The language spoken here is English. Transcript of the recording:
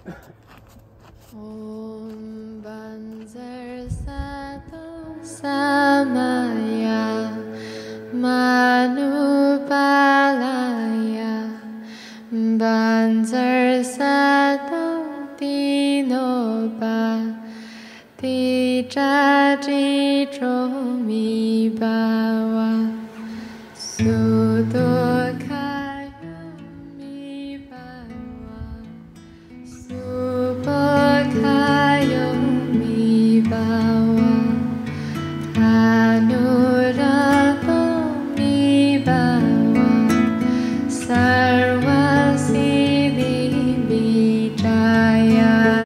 Om Banzar Sato Samaya Manupalaya Banzar Sato Dinopa Tijaji Tromi Bawa